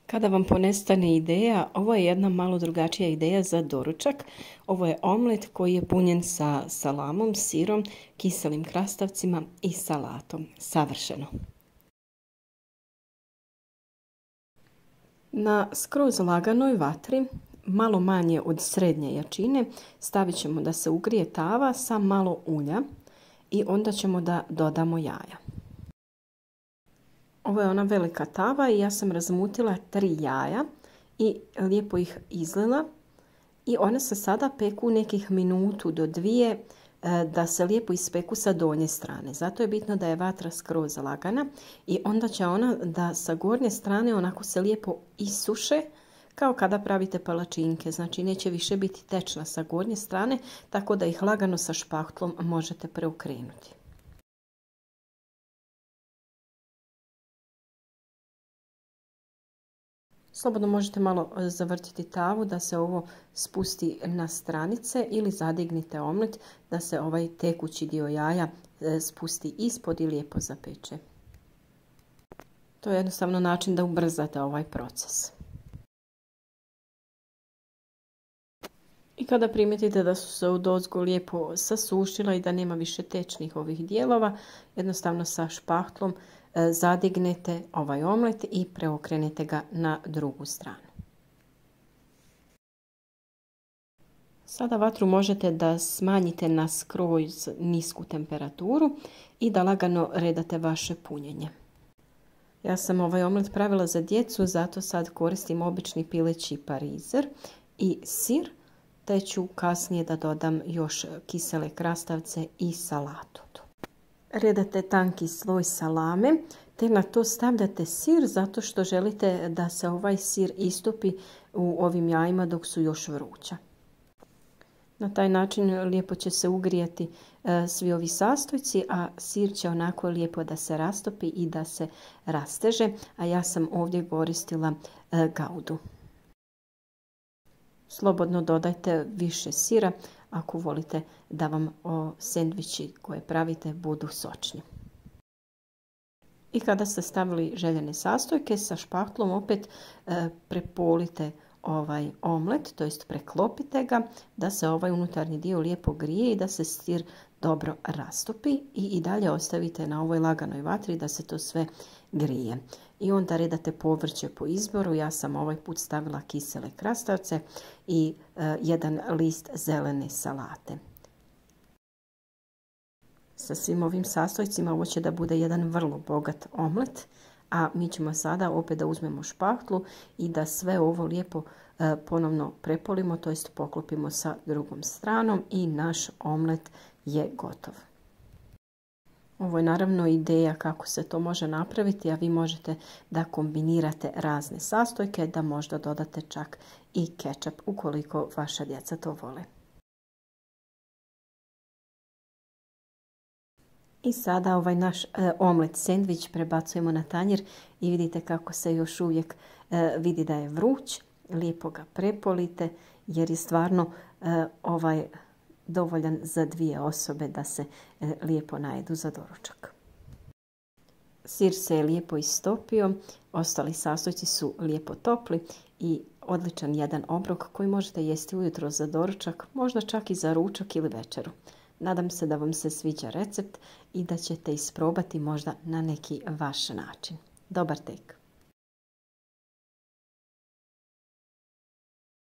Kada vam ponestane ideja, ovo je jedna malo drugačija ideja za doručak. Ovo je omlet koji je punjen sa salamom, sirom, kiselim krastavcima i salatom. Savršeno. Na skroz laganoj vatri, malo manje od srednje jačine, stavit ćemo da se ugrije tava sa malo ulja i onda ćemo da dodamo jaja. Ovo je ona velika tava i ja sam razmutila 3 jaja i lijepo ih izlila. I one se sada peku nekih minutu do 2 da se lijepo ispeku sa donje strane. Zato je bitno da je vatra skroz lagana i onda će ona da sa gornje strane onako se lijepo isuše kao kada pravite palačinke. Znači neće više biti tečna sa gornje strane, tako da ih lagano sa špahtlom možete preokrenuti. Slobodno možete malo zavrtiti tavu da se ovo spusti na stranice ili zadignite omlet da se ovaj tekući dio jaja spusti ispod i lijepo zapeče. To je jednostavno način da ubrzate ovaj proces. I kada primijetite da su se odozgo lijepo sasušila i da nema više tečnih ovih dijelova, jednostavno sa špahtlom zadignete ovaj omlet i preokrenete ga na drugu stranu. Sada vatru možete da smanjite na skroz nisku temperaturu i da lagano redate vaše punjenje. Ja sam ovaj omlet pravila za djecu, zato sad koristim obični pileći parizer i sir, te ću kasnije da dodam još kisele krastavce i salatu. Redate tanki sloj salame te na to stavljate sir zato što želite da se ovaj sir istopi u ovim jajima dok su još vruća. Na taj način lijepo će se ugrijati svi ovi sastojci, a sir će onako lijepo da se rastopi i da se rasteže, a ja sam ovdje koristila gaudu. Slobodno dodajte više sira ako volite da vam sendviči koje pravite budu sočni. I kada ste stavili željene sastojke, sa špahtlom opet prepolite ovaj omlet, to jest preklopite ga da se ovaj unutarnji dio lijepo grije i da se sir dobro rastopi i dalje ostavite na ovoj laganoj vatri da se to sve grije. I onda redate povrće po izboru. Ja sam ovaj put stavila kisele krastavce i jedan list zelene salate. Sa svim ovim sastojcima ovo će da bude jedan vrlo bogat omlet, a mi ćemo sada opet da uzmemo špahtlu i da sve ovo lijepo ponovno prepolimo, to jest poklopimo sa drugom stranom i naš omlet je gotov. Ovo je naravno ideja kako se to može napraviti, a vi možete da kombinirate razne sastojke, da možda dodate čak i kečap ukoliko vaša djeca to vole. I sada ovaj naš omlet sendvič prebacujemo na tanjir i vidite kako se još uvijek vidi da je vruć. Lijepo ga prepolite jer je stvarno ovaj dovoljan za 2 osobe da se lijepo najedu za doručak. Sir se je lijepo istopio, ostali sastojci su lijepo topli i odličan jedan obrok koji možete jesti ujutro za doručak, možda čak i za ručak ili večeru. Nadam se da vam se sviđa recept i da ćete isprobati možda na neki vaš način. Dobar tek!